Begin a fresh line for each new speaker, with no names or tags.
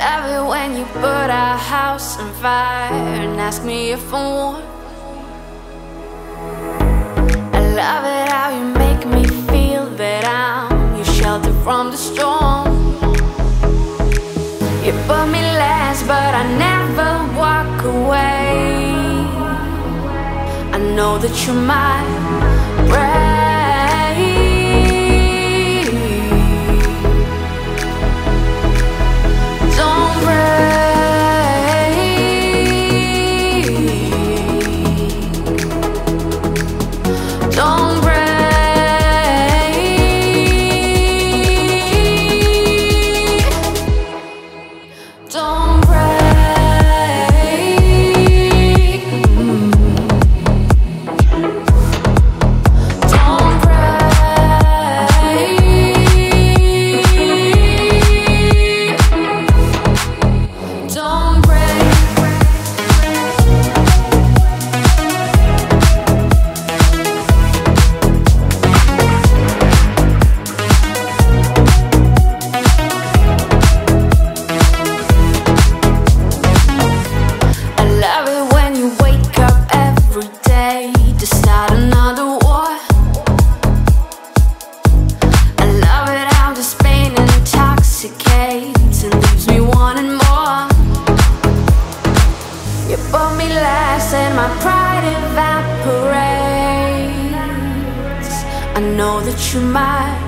love it when you put our house on fire and ask me if I'm warm. I love it how you make me feel that I'm your shelter from the storm. You put me last, but I never walk away. I know that you're my breath. And leaves me wanting more. You put me last and my pride evaporates. I know that you're mine.